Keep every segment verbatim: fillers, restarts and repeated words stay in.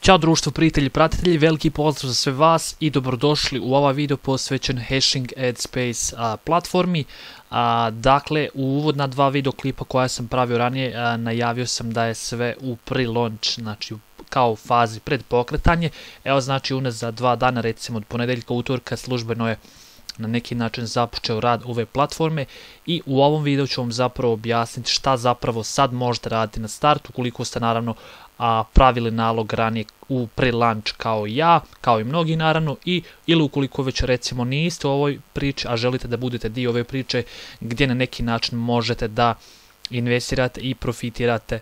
Ćao društvo, prijatelji, pratitelji, veliki pozdrav za sve vas i dobrodošli u ovaj video posvećen Hashing Adspace a, platformi. A, dakle, u uvodna dva videoklipa koja sam pravio ranije a, najavio sam da je sve u pre-launch, znači kao u fazi pred pokretanje. Evo znači unazad dva dana, recimo od ponedeljka, utorka, službeno je na neki način započeo rad ove platforme i u ovom videu ću vam zapravo objasniti šta zapravo sad možete raditi na startu ukoliko ste naravno a, pravili nalog ranije u pre-launch kao i ja, kao i mnogi naravno, i ili ukoliko već recimo niste u ovoj priči, a želite da budete dio ove priče gdje na neki način možete da investirate i profitirate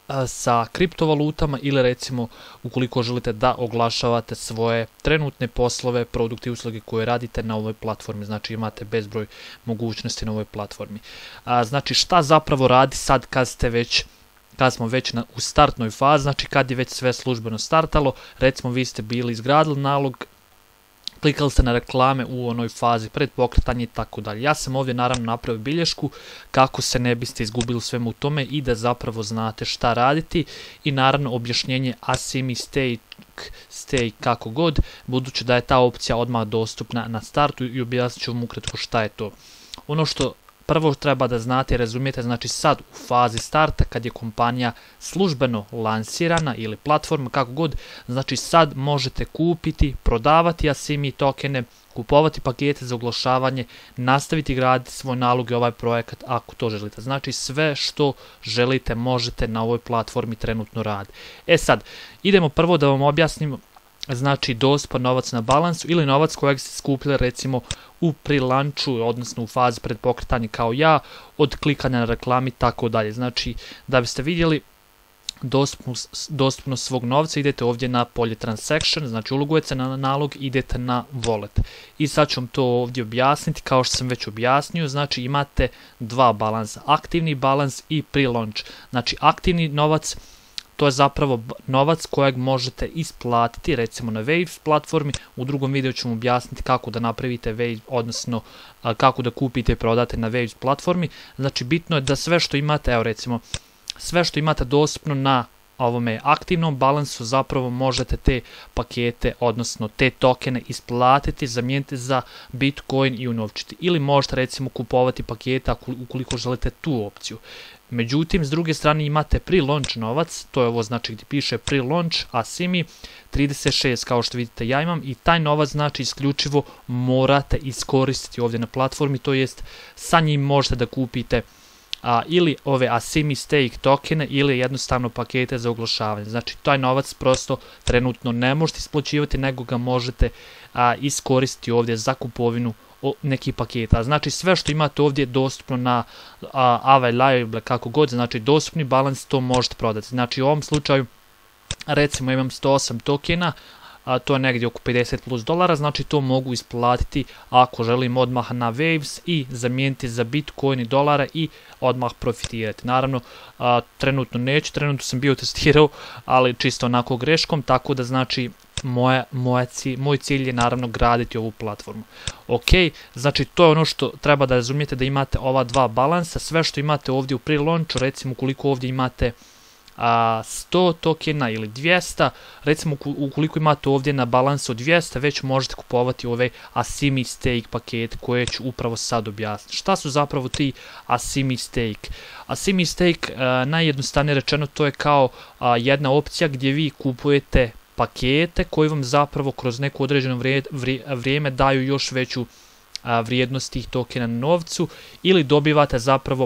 sa kriptovalutama, ili recimo ukoliko želite da oglašavate svoje trenutne poslove, produkte i usluge koje radite na ovoj platformi, znači imate bezbroj mogućnosti na ovoj platformi. A, znači šta zapravo radi sad kad ste već kad smo već na, u startnoj fazi, znači kad je već sve službeno startalo, recimo vi ste bili izgradili nalog, klikali ste na reklame u onoj fazi pred pokretanje i tako dalje. Ja sam ovdje naravno napravio bilješku kako se ne biste izgubili svemu u tome i da zapravo znate šta raditi, i naravno objašnjenje asimi stake, stake kako god, budući da je ta opcija odmah dostupna na startu, i objasnit ću vam ukratko šta je to. Ono što prvo treba da znate i razumijete, znači sad u fazi starta kad je kompanija službeno lansirana ili platforma kako god, znači sad možete kupiti, prodavati asimi tokene, kupovati pakete za oglašavanje, nastaviti graditi svoj nalog i ovaj projekat ako to želite. Znači sve što želite možete na ovoj platformi trenutno raditi. E sad, idemo prvo da vam objasnim znači dostupan novac na balansu ili novac kojeg ste skupili recimo u pre-launchu, odnosno u fazi pred pokretanje kao ja, od klikanja na reklami tako dalje. Znači da biste vidjeli dostupnost, dostupnost svog novca, idete ovdje na polje transaction, znači ulogujete se na nalog, idete na wallet. I sad ću vam to ovdje objasniti, kao što sam već objasnio, znači imate dva balansa, aktivni balans i pre-launch. Znači aktivni novac, to je zapravo novac kojeg možete isplatiti recimo na Waves platformi. U drugom videu ću vam objasniti kako da napravite Waves, odnosno a, kako da kupite i prodate na Waves platformi. Znači bitno je da sve što imate, evo recimo, sve što imate dostupno na ovome aktivnom balansu zapravo možete te pakete, odnosno te tokene isplatiti, zamijeniti za Bitcoin i unovčiti. Ili možete recimo kupovati pakete ukoliko želite tu opciju. Međutim, s druge strane imate pre-launch novac, to je ovo znači gdje piše pre-launch asimi trideset šest, kao što vidite ja imam, i taj novac znači isključivo morate iskoristiti ovdje na platformi, to jest sa njim možete da kupite a, ili ove asimi stake tokene ili jednostavno pakete za oglašavanje. Znači taj novac prosto trenutno ne možete isplaćivati, nego ga možete a, iskoristiti ovdje za kupovinu nekih paketa. Znači sve što imate ovdje dostupno na available kako god, znači dostupni balans, to možete prodati. Znači u ovom slučaju recimo imam sto osam tokena, a to je negdje oko pedeset plus dolara, znači to mogu isplatiti ako želim odmah na Waves i zamijeniti za Bitcoin i dolara i odmah profitirati. Naravno, a, trenutno neću, trenutno sam bio testirao, ali čisto onako greškom, tako da znači moja, moja cilj, moj cilj je naravno graditi ovu platformu. Ok, znači to je ono što treba da razumijete, da imate ova dva balansa, sve što imate ovdje u pre-launchu, recimo ukoliko ovdje imate a, sto tokena ili dvjesto, recimo ukoliko imate ovdje na balansu dvjesto, već možete kupovati ove asimi stake pakete koje ću upravo sad objasniti. Šta su zapravo ti asimi stake? Asimi stake, a, najjednostavnije rečeno, to je kao a, jedna opcija gdje vi kupujete pakete koji vam zapravo kroz neko određeno vrijeme daju još veću a, vrijednost tih tokena na novcu, ili dobivate zapravo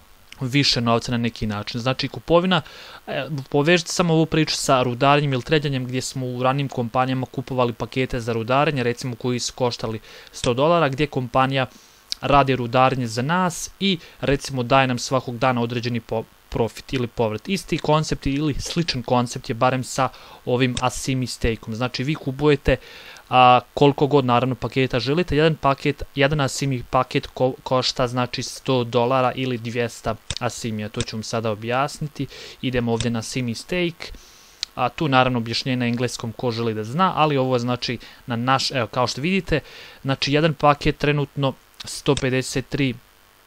više novca na neki način. Znači kupovina, e, povežite samo ovu priču sa rudarenjem ili tradanjem, gdje smo u ranim kompanijama kupovali pakete za rudarenje, recimo koji su koštali sto dolara, gdje kompanija radi rudarenje za nas i recimo daje nam svakog dana određeni po profit ili povrat. Isti koncept ili sličan koncept je barem sa ovim asimi stakeom. Znači vi kupujete a, koliko god naravno paketa želite. Jedan paket, jedan asimi paket ko, košta znači sto dolara ili dvjesto asimija. To ću vam sada objasniti. Idemo ovdje na asimi stake. A tu naravno objašnjenje na engleskom ko želi da zna, ali ovo znači na naš, evo kao što vidite, znači jedan paket trenutno sto pedeset tri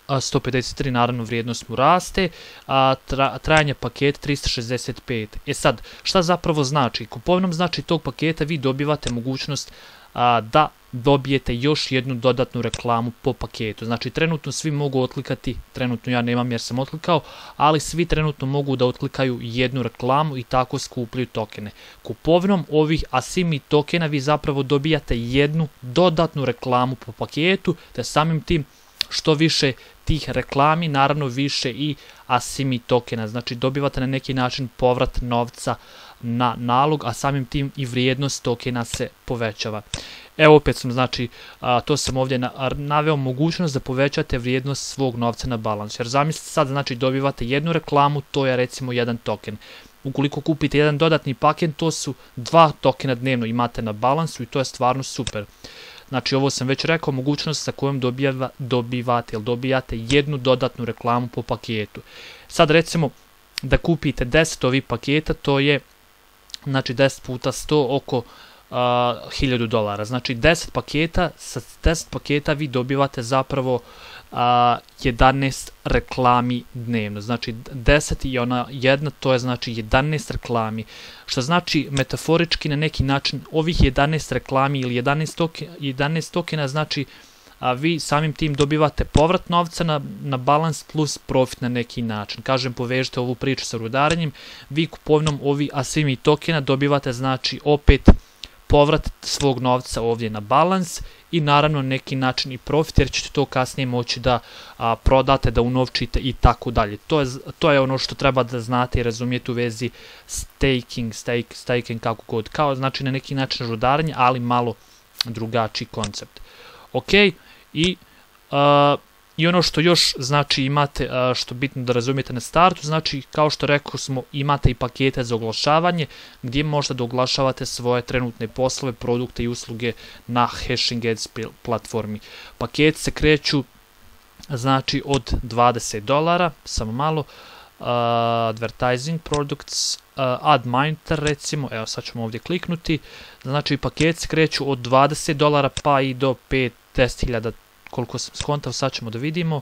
sto pedeset tri, naravno vrijednost mu raste, a tra, trajanje paketa trista šezdeset pet. E sad, šta zapravo znači? Kupovinom znači tog paketa vi dobivate mogućnost a, da dobijete još jednu dodatnu reklamu po paketu. Znači trenutno svi mogu otklikati, trenutno ja nemam jer sam otklikao, ali svi trenutno mogu da otklikaju jednu reklamu i tako skupljaju tokene. Kupovinom ovih Asimi tokena vi zapravo dobijate jednu dodatnu reklamu po paketu, te samim tim što više tih reklami, naravno više i Asimi tokena. Znači dobivate na neki način povrat novca na nalog, a samim tim i vrijednost tokena se povećava. Evo opet sam, znači, a, to sam ovdje na, naveo mogućnost da povećate vrijednost svog novca na balans. Jer zamislite sad, znači dobivate jednu reklamu, to je recimo jedan token. Ukoliko kupite jedan dodatni paket, to su dva tokena dnevno imate na balansu i to je stvarno super. Znači ovo sam već rekao, mogućnost sa kojom dobijava, dobivate, ili dobijate jednu dodatnu reklamu po paketu. Sad recimo da kupite deset ovih paketa, to je znači deset puta sto oko uh, hiljadu dolara. Znači deset paketa, sa deset paketa vi dobivate zapravo uh, jedanaest reklami dnevno. Znači deset i ona jedna, to je znači jedanaest reklami. Što znači metaforički na neki način ovih jedanaest reklami ili jedanaest, toke, jedanaest tokena znači a vi samim tim dobivate povrat novca na, na balans plus profit na neki način. Kažem, povežite ovu priču sa rudarenjem, vi kupovinom ovi Asimi tokena dobivate znači opet povrat svog novca ovdje na balans i naravno neki način i profit jer ćete to kasnije moći da a, prodate, da unovčite i tako dalje. To je, to je ono što treba da znate i razumijete u vezi staking, stake, staking kako god, kao znači na neki način rudarenje, ali malo drugačiji koncept. Ok, i, uh, i ono što još znači imate, uh, što bitno da razumijete na startu, znači kao što rekao smo imate i pakete za oglašavanje gdje možete da oglašavate svoje trenutne poslove, produkte i usluge na Hashing Ads platformi. Paketi se kreću znači od dvadeset dolara, samo malo, uh, advertising products, uh, ad monitor recimo, evo sad ćemo ovdje kliknuti, znači paketi se kreću od dvadeset dolara pa i do pet do deset hiljada, koliko sam skontao, sad ćemo da vidimo.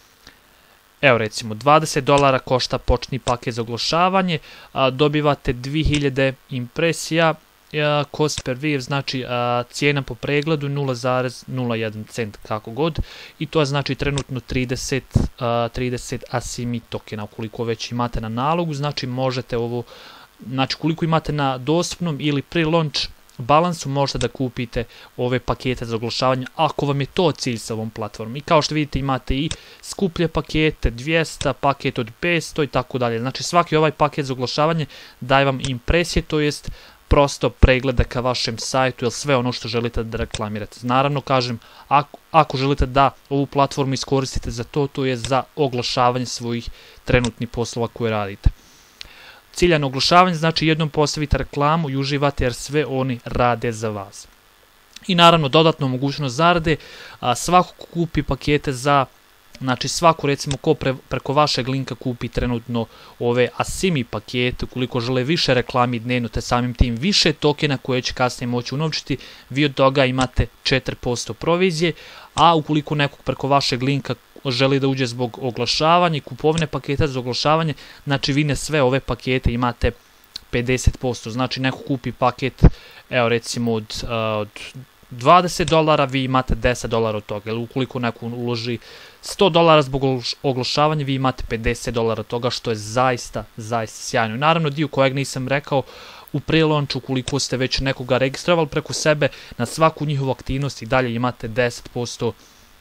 Evo recimo, dvadeset dolara košta početni paket za oglašavanje, a, dobivate dvije hiljade impresija, a, cost per view, znači a, cijena po pregledu nula zarez nula jedan cent, kako god, i to je znači trenutno trideset, a, trideset Asimi tokena, ukoliko već imate na nalogu, znači možete ovo, znači koliko imate na dostupnom ili pre-launch balansu možete da kupite ove pakete za oglašavanje ako vam je to cilj sa ovom platformom. I kao što vidite imate i skuplje pakete, dvjesto, paket od petsto i tako dalje. Znači svaki ovaj paket za oglašavanje daje vam impresije, to jest prosto pregleda ka vašem sajtu ili sve ono što želite da reklamirate. Naravno kažem, ako, ako želite da ovu platformu iskoristite za to, to je za oglašavanje svojih trenutnih poslova koje radite. Ciljano oglašavanje znači jednom postavite reklamu i uživate jer sve oni rade za vas. I naravno dodatno mogućnost zarade, a, svako kupi pakete za, znači svako recimo ko pre, preko vašeg linka kupi trenutno ove Asimi pakete, ukoliko žele više reklami dnevno te samim tim više tokena koje će kasnije moći unovčiti, vi od toga imate četiri posto provizije, a ukoliko nekog preko vašeg linka želi da uđe zbog oglašavanja i kupovine paketa za oglašavanje, znači vi na sve ove pakete imate pedeset posto, znači neko kupi paket, evo recimo od, uh, od dvadeset dolara, vi imate deset dolara od toga, ili ukoliko neko uloži sto dolara zbog oglašavanja, vi imate pedeset dolara od toga, što je zaista, zaista sjajno. Naravno, dio kojeg nisam rekao, u pre-launchu, ukoliko ste već nekoga registrovali preko sebe, na svaku njihovu aktivnost i dalje imate deset posto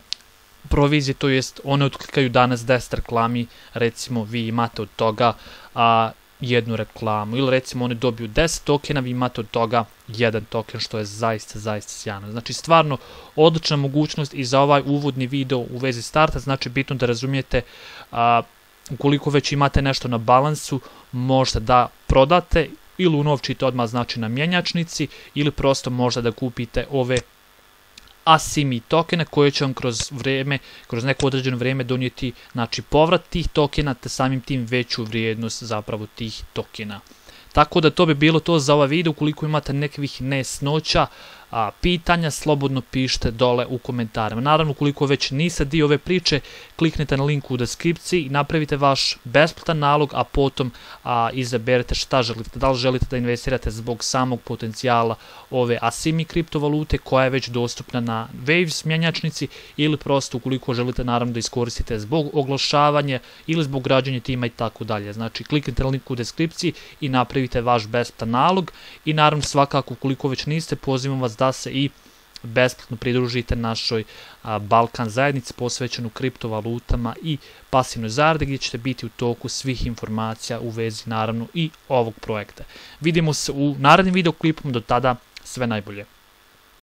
provizije, to jest one otklikaju danas deset reklami, recimo vi imate od toga a, jednu reklamu, ili recimo oni dobiju deset tokena, vi imate od toga jedan token, što je zaista, zaista sjajno. Znači stvarno odlična mogućnost i za ovaj uvodni video u vezi starta, znači bitno da razumijete, a, ukoliko već imate nešto na balansu, možete da prodate ili unovčite odmah znači na mjenjačnici, ili prosto možete da kupite ove Asimi tokene koje će vam kroz vrijeme, kroz neko određeno vrijeme donijeti znači povrat tih tokena te samim tim veću vrijednost zapravo tih tokena. Tako da to bi bilo to za ovaj video. Ukoliko imate nekih nejasnoća, a, pitanja, slobodno pišite dole u komentarima. Naravno, ukoliko već niste dio ove priče, kliknite na link u deskripciji i napravite vaš besplatan nalog, a potom a, izaberete šta želite. Da li želite da investirate zbog samog potencijala ove Asimi kriptovalute koja je već dostupna na Waves mjenjačnici, ili prosto ukoliko želite naravno da iskoristite zbog oglašavanja ili zbog građenja tima i tako dalje. Znači, kliknite na link u deskripciji i napravite vaš besplatan nalog i naravno svakako ukoliko već niste, pozivam vas da se i besplatno pridružite našoj a, Balkan zajednici posvećenu kriptovalutama i pasivnoj zaradi, gdje ćete biti u toku svih informacija u vezi naravno i ovog projekta. Vidimo se u narednim videoklipom, do tada sve najbolje.